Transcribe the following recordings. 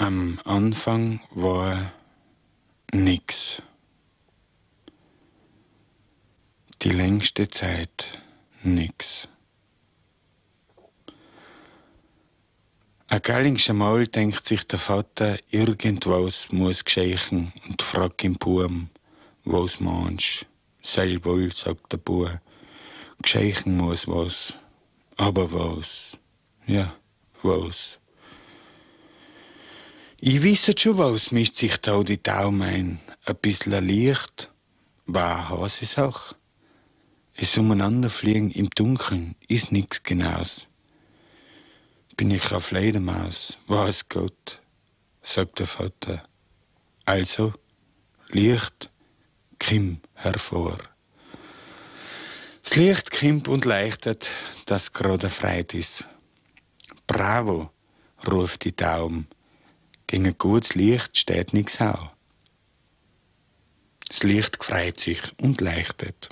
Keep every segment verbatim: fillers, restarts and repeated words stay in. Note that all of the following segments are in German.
Am Anfang war nix. Die längste Zeit nix. Ein gallingsche Mal denkt sich der Vater, irgendwas muss geschehen und fragt im Buben, was meinst? Sei wohl, sagt der Bub. Geschehen muss was. Aber was? Ja, was? Ich wisse schon was, mischt sich da die Daumen ein. Ein bisschen Licht war Hasesache. Es Umeinanderfliegen im Dunkeln ist nix Genaus. Bin ich auf Fledermaus, weiß Gott, sagt der Vater. Also, Licht, komm hervor. Das Licht kommt und leuchtet, dass gerade Freit ist. Bravo, ruft die Taube. Gegen ein gutes Licht steht nix au. Das Licht gefreut sich und leuchtet.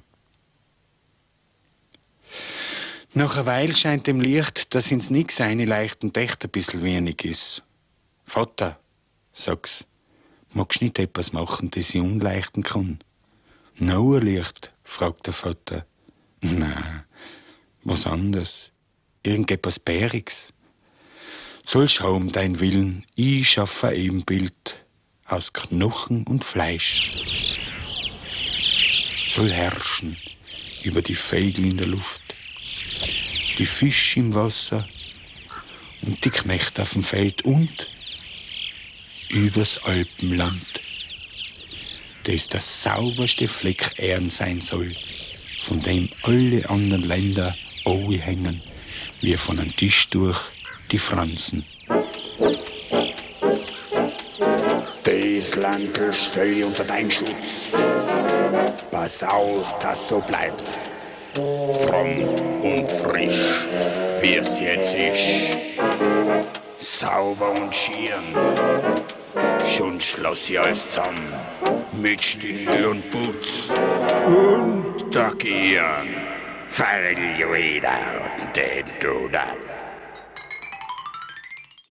Nach einer Weile scheint dem Licht, dass ins Nix eine leicht und echt ein bisschen wenig ist. Vater, sag's, magst du nicht etwas machen, das ich umleuchten kann? Noch ein Licht, fragt der Vater. Nein, was anderes. Irgendetwas Bäriges. Soll schauen dein Willen, ich schaffe ein Ebenbild aus Knochen und Fleisch. Soll herrschen über die Vögel in der Luft, die Fische im Wasser und die Knechte auf dem Feld und übers Alpenland, das der sauberste Fleck Ehren sein soll, von dem alle anderen Länder hängen, wie von einem Tisch durch die Fransen. Das Landl stell ich unter deinen Schutz. Pass auf, dass so bleibt. Fromm und frisch, wie es jetzt ist. Sauber und schieren. Schon schloss ich alles zusammen. Mit Still und Putz. Untergehen. Fell you eat out, did do that.